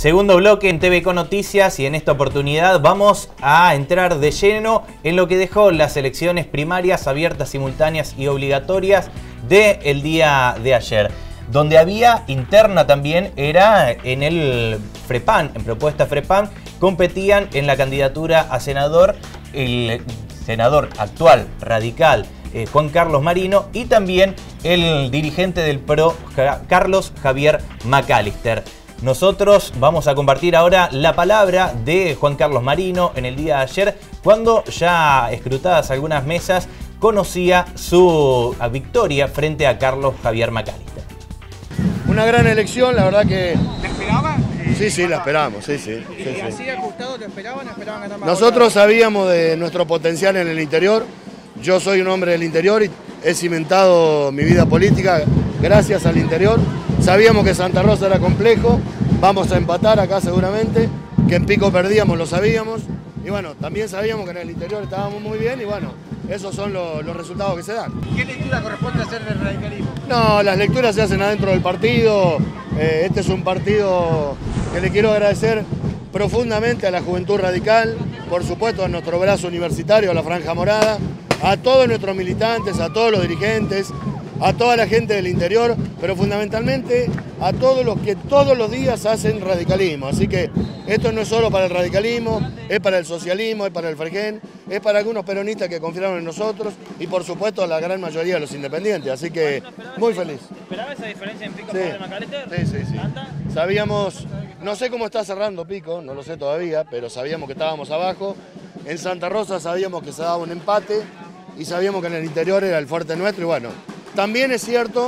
Segundo bloque en TVK Noticias y en esta oportunidad vamos a entrar de lleno en lo que dejó las elecciones primarias abiertas, simultáneas y obligatorias del día de ayer. Donde había interna también era en el FREPAN, en propuesta FREPAN, competían en la candidatura a senador el senador actual radical Juan Carlos Marino y también el dirigente del PRO Carlos Javier McAllister. Nosotros vamos a compartir ahora la palabra de Juan Carlos Marino en el día de ayer, cuando ya escrutadas algunas mesas conocía su victoria frente a Carlos Javier McAllister. Una gran elección, la verdad que... ¿La esperaban? Sí, la esperamos, sí. ¿Y así ajustado lo esperaban ganar más? Nosotros sabíamos de nuestro potencial en el interior. Yo soy un hombre del interior y he cimentado mi vida política gracias al interior. Sabíamos que Santa Rosa era complejo, vamos a empatar acá seguramente, que en Pico perdíamos, lo sabíamos. Y bueno, también sabíamos que en el interior estábamos muy bien y bueno, esos son los resultados que se dan. ¿Qué lectura corresponde hacer del radicalismo? No, las lecturas se hacen adentro del partido. Este es un partido que le quiero agradecer profundamente a la Juventud Radical, por supuesto a nuestro brazo universitario, a la Franja Morada, a todos nuestros militantes, a todos los dirigentes, a toda la gente del interior, pero fundamentalmente a todos los que todos los días hacen radicalismo. Así que esto no es solo para el radicalismo, es para el socialismo, es para el FREGEN, es para algunos peronistas que confiaron en nosotros y por supuesto la gran mayoría de los independientes. Así que muy feliz. ¿Esperaba esa diferencia en Pico de McAllister? Sí. Sabíamos, no sé cómo está cerrando Pico, no lo sé todavía, pero sabíamos que estábamos abajo. En Santa Rosa sabíamos que se daba un empate y sabíamos que en el interior era el fuerte nuestro y bueno. También es cierto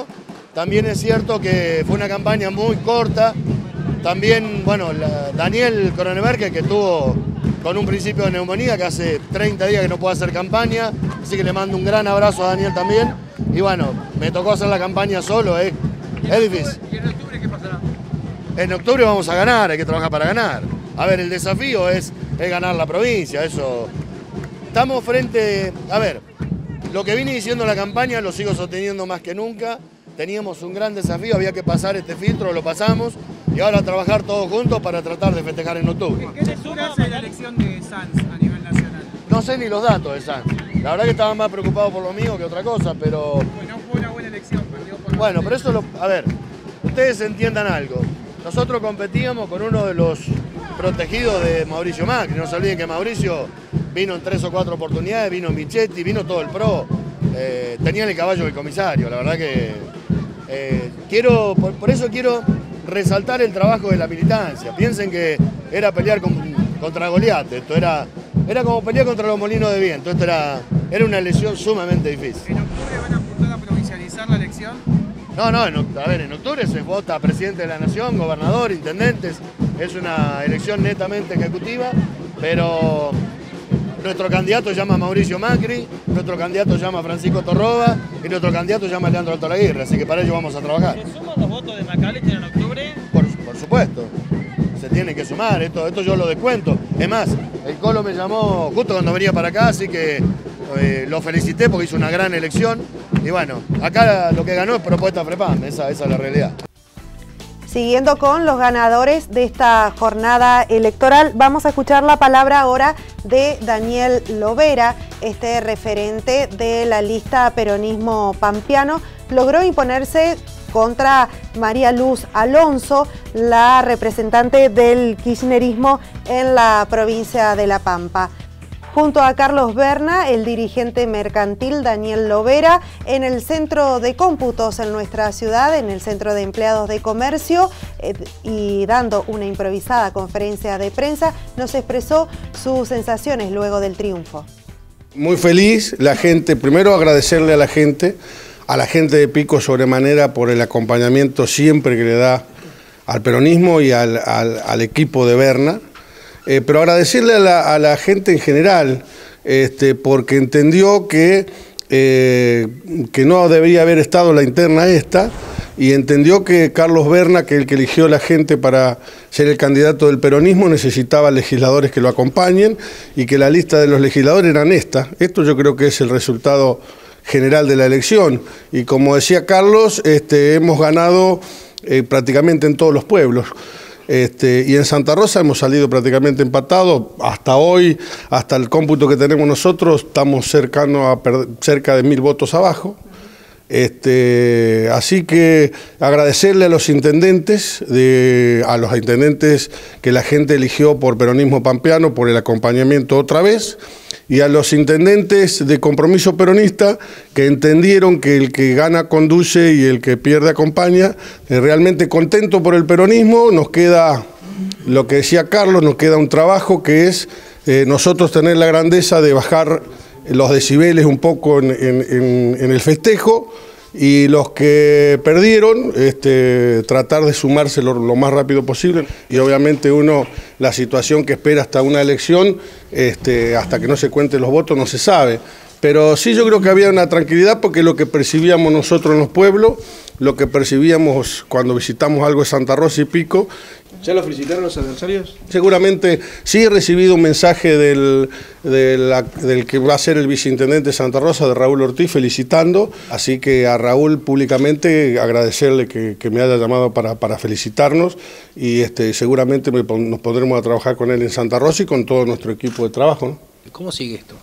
que fue una campaña muy corta. También, bueno, Daniel Cronenberg, que estuvo con un principio de neumonía, que hace 30 días que no puede hacer campaña, así que le mando un gran abrazo a Daniel también. Y bueno, me tocó hacer la campaña solo, es difícil. ¿Y en octubre qué pasará? En octubre vamos a ganar, hay que trabajar para ganar. A ver, el desafío es ganar la provincia, eso. Estamos frente, a ver, lo que vine diciendo en la campaña lo sigo sosteniendo más que nunca. Teníamos un gran desafío, había que pasar este filtro, lo pasamos y ahora trabajar todos juntos para tratar de festejar en octubre. ¿Qué lectura hace la elección de Sanz a nivel nacional? No sé ni los datos de Sanz. La verdad que estaba más preocupado por lo mío que otra cosa, pero... Bueno, fue una buena elección, perdió por... Bueno, pero eso, a ver, ustedes entiendan algo. Nosotros competíamos con uno de los protegidos de Mauricio Macri. No se olviden que Mauricio vino en 3 o 4 oportunidades, vino Michetti, vino todo el PRO. Tenían el caballo del comisario, la verdad que... por eso quiero resaltar el trabajo de la militancia. Piensen que era pelear contra Goliat, esto era como pelear contra los molinos de viento, esto era una elección sumamente difícil. ¿En octubre van a apuntar a provincializar la elección? No, a ver, en octubre se vota presidente de la nación, gobernador, intendentes, es una elección netamente ejecutiva, pero nuestro candidato se llama Mauricio Macri, nuestro candidato se llama Francisco Torroba y nuestro candidato se llama Leandro Alto Laguirre, así que para ello vamos a trabajar. ¿Se suman los votos de McAllister en octubre? Por supuesto, se tiene que sumar, esto yo lo descuento. Es más, el Colo me llamó justo cuando venía para acá, así que lo felicité porque hizo una gran elección. Y bueno, acá lo que ganó es propuesta FREPAN, esa es la realidad. Siguiendo con los ganadores de esta jornada electoral, vamos a escuchar la palabra ahora de Daniel Lovera, este referente de la lista Peronismo Pampeano. Logró imponerse contra María Luz Alonso, la representante del kirchnerismo en la provincia de La Pampa. Junto a Carlos Berna, el dirigente mercantil Daniel Lovera, en el centro de cómputos en nuestra ciudad, en el centro de empleados de comercio, y dando una improvisada conferencia de prensa, nos expresó sus sensaciones luego del triunfo. Muy feliz, la gente, primero agradecerle a la gente de Pico sobremanera por el acompañamiento siempre que le da al peronismo y al equipo de Berna. Pero agradecerle a la gente en general, porque entendió que no debería haber estado la interna esta, y entendió que Carlos Berna, que es el que eligió la gente para ser el candidato del peronismo, necesitaba legisladores que lo acompañen, y que la lista de los legisladores eran esta. Esto yo creo que es el resultado general de la elección, y como decía Carlos, hemos ganado prácticamente en todos los pueblos. Y en Santa Rosa hemos salido prácticamente empatados. Hasta hoy, hasta el cómputo que tenemos nosotros, estamos cerca de 1000 votos abajo. Así que agradecerle a los intendentes, que la gente eligió por Peronismo Pampeano, por el acompañamiento otra vez, y a los intendentes de Compromiso Peronista, que entendieron que el que gana conduce y el que pierde acompaña. Realmente contento por el peronismo. Nos queda, lo que decía Carlos, nos queda un trabajo que es nosotros tener la grandeza de bajar los decibeles un poco en el festejo, y los que perdieron tratar de sumarse lo más rápido posible. Y obviamente la situación que espera hasta una elección, hasta que no se cuenten los votos, no se sabe. Pero sí, yo creo que había una tranquilidad, porque lo que percibíamos nosotros en los pueblos, lo que percibíamos cuando visitamos algo de Santa Rosa y Pico. ¿Ya lo felicitaron los adversarios? Seguramente sí. He recibido un mensaje del que va a ser el viceintendente de Santa Rosa, de Raúl Ortiz, felicitando. Así que a Raúl públicamente agradecerle que me haya llamado para felicitarnos, y seguramente nos pondremos a trabajar con él en Santa Rosa y con todo nuestro equipo de trabajo, ¿no? ¿Cómo sigue esto?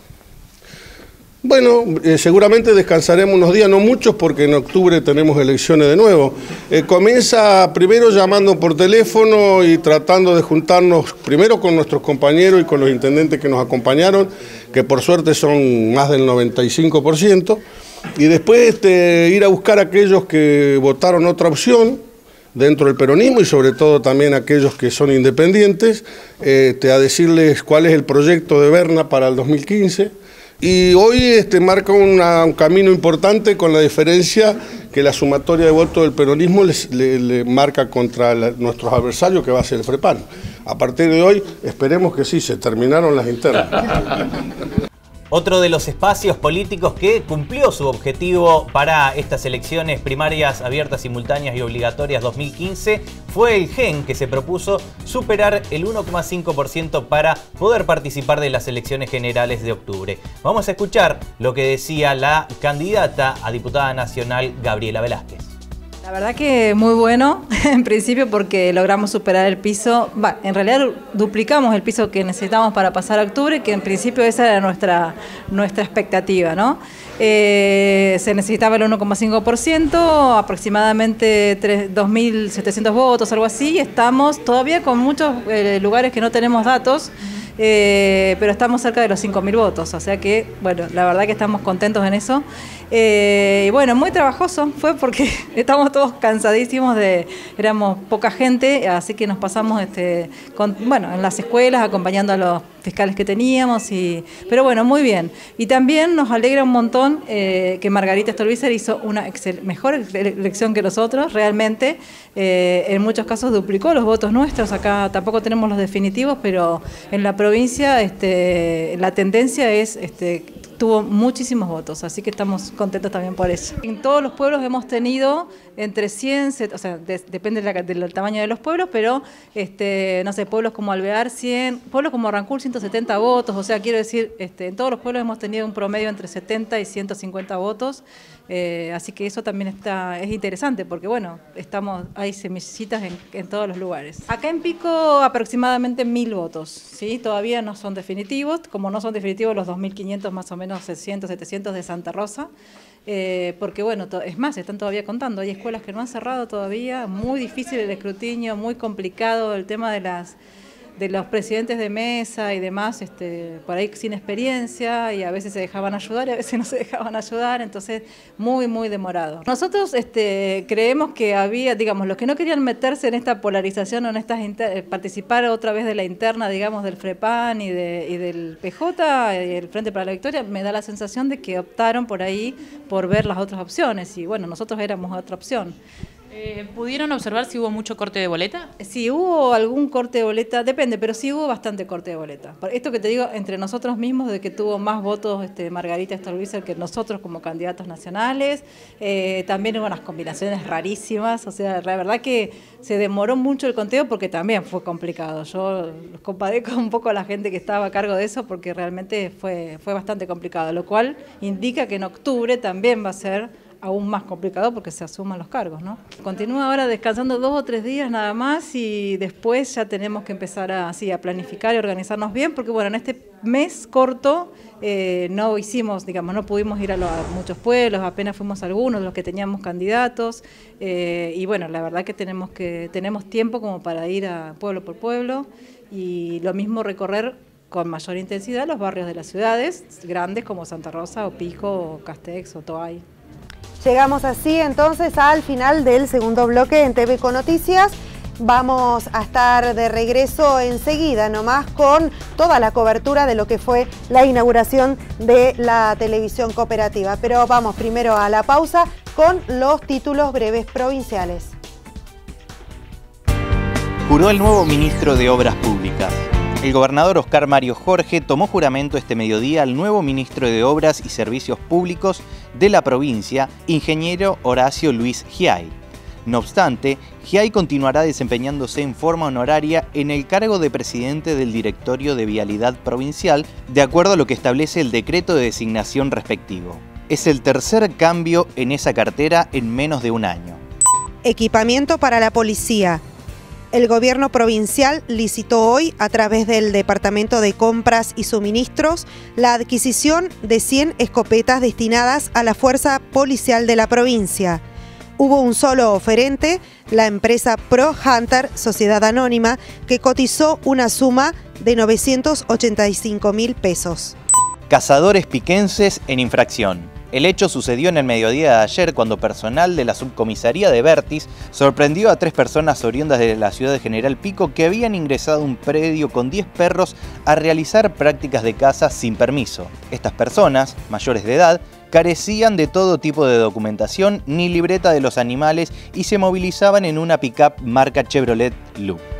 Bueno, seguramente descansaremos unos días, no muchos, porque en octubre tenemos elecciones de nuevo. Comienza primero llamando por teléfono y tratando de juntarnos primero con nuestros compañeros y con los intendentes que nos acompañaron, que por suerte son más del 95%, y después ir a buscar a aquellos que votaron otra opción dentro del peronismo, y sobre todo también aquellos que son independientes, a decirles cuál es el proyecto de Berna para el 2015. Y hoy marca un camino importante, con la diferencia que la sumatoria de votos del peronismo le marca contra nuestros adversarios, que va a ser el FREPAN. A partir de hoy, esperemos que sí, se terminaron las internas. Otro de los espacios políticos que cumplió su objetivo para estas elecciones primarias abiertas, simultáneas y obligatorias 2015 fue el GEN, que se propuso superar el 1,5% para poder participar de las elecciones generales de octubre. Vamos a escuchar lo que decía la candidata a diputada nacional, Gabriela Velázquez. La verdad que muy bueno, en principio, porque logramos superar el piso. En realidad duplicamos el piso que necesitamos para pasar a octubre, que en principio esa era nuestra expectativa, ¿no? Se necesitaba el 1,5%, aproximadamente 2.700 votos, algo así, y estamos todavía con muchos lugares que no tenemos datos, pero estamos cerca de los 5.000 votos, o sea que, bueno, la verdad que estamos contentos en eso. Y bueno, muy trabajoso fue, porque estamos todos cansadísimos, éramos poca gente, así que nos pasamos en las escuelas acompañando a los fiscales que teníamos, pero bueno, muy bien. Y también nos alegra un montón que Margarita Stolbizer hizo una mejor elección que nosotros, realmente. En muchos casos duplicó los votos nuestros. Acá tampoco tenemos los definitivos, pero en la provincia la tendencia es tuvo muchísimos votos, así que estamos contentos también por eso. En todos los pueblos hemos tenido entre 100, o sea, depende del tamaño de los pueblos, pero no sé, pueblos como Alvear 100, pueblos como Rancul 170 votos, o sea, quiero decir, en todos los pueblos hemos tenido un promedio entre 70 y 150 votos, así que eso también es interesante, porque bueno, hay semillitas en todos los lugares. Acá en Pico aproximadamente 1.000 votos, ¿sí? Todavía no son definitivos, como no son definitivos los 2.500 más o menos 600, 700 de Santa Rosa, porque bueno, es más, están todavía contando, hay escuelas que no han cerrado todavía, muy difícil el escrutinio, muy complicado el tema de los presidentes de mesa y demás, por ahí sin experiencia, y a veces se dejaban ayudar y a veces no se dejaban ayudar, entonces muy, muy demorado. Nosotros creemos que había, digamos, los que no querían meterse en esta polarización o en participar otra vez de la interna, digamos, del FREPAN y del PJ, el Frente para la Victoria, me da la sensación de que optaron por ahí por ver las otras opciones, y bueno, nosotros éramos otra opción. ¿Pudieron observar si hubo mucho corte de boleta? Sí, hubo algún corte de boleta, depende, pero sí hubo bastante corte de boleta. Esto que te digo, entre nosotros mismos, de que tuvo más votos Margarita Stolbizer que nosotros como candidatos nacionales, también hubo unas combinaciones rarísimas, o sea, la verdad que se demoró mucho el conteo porque también fue complicado. Yo los compadezco un poco a la gente que estaba a cargo de eso porque realmente fue bastante complicado, lo cual indica que en octubre también va a ser aún más complicado porque se asuman los cargos, ¿no? Continúa ahora descansando 2 o 3 días nada más y después ya tenemos que empezar a planificar y organizarnos bien porque bueno, en este mes corto no hicimos, digamos, no pudimos ir a muchos pueblos, apenas fuimos a algunos de los que teníamos candidatos y bueno, la verdad que tenemos tiempo como para ir a pueblo por pueblo y lo mismo recorrer con mayor intensidad los barrios de las ciudades grandes como Santa Rosa o Pico o Castex o Toay. Llegamos así entonces al final del segundo bloque en TV con Noticias. Vamos a estar de regreso enseguida nomás con toda la cobertura de lo que fue la inauguración de la televisión cooperativa. Pero vamos primero a la pausa con los títulos breves provinciales. Juró el nuevo ministro de Obras Públicas. El gobernador Oscar Mario Jorge tomó juramento este mediodía al nuevo ministro de Obras y Servicios Públicos de la provincia, ingeniero Horacio Luis Giay. No obstante, Giay continuará desempeñándose en forma honoraria en el cargo de presidente del Directorio de Vialidad Provincial, de acuerdo a lo que establece el decreto de designación respectivo. Es el tercer cambio en esa cartera en menos de un año. Equipamiento para la policía. El gobierno provincial licitó hoy, a través del Departamento de Compras y Suministros, la adquisición de 100 escopetas destinadas a la fuerza policial de la provincia. Hubo un solo oferente, la empresa Pro Hunter, Sociedad Anónima, que cotizó una suma de 985.000 pesos. Cazadores piquenses en infracción. El hecho sucedió en el mediodía de ayer cuando personal de la subcomisaría de Vertis sorprendió a 3 personas oriundas de la ciudad de General Pico que habían ingresado a un predio con 10 perros a realizar prácticas de caza sin permiso. Estas personas, mayores de edad, carecían de todo tipo de documentación ni libreta de los animales y se movilizaban en una pick-up marca Chevrolet Loop.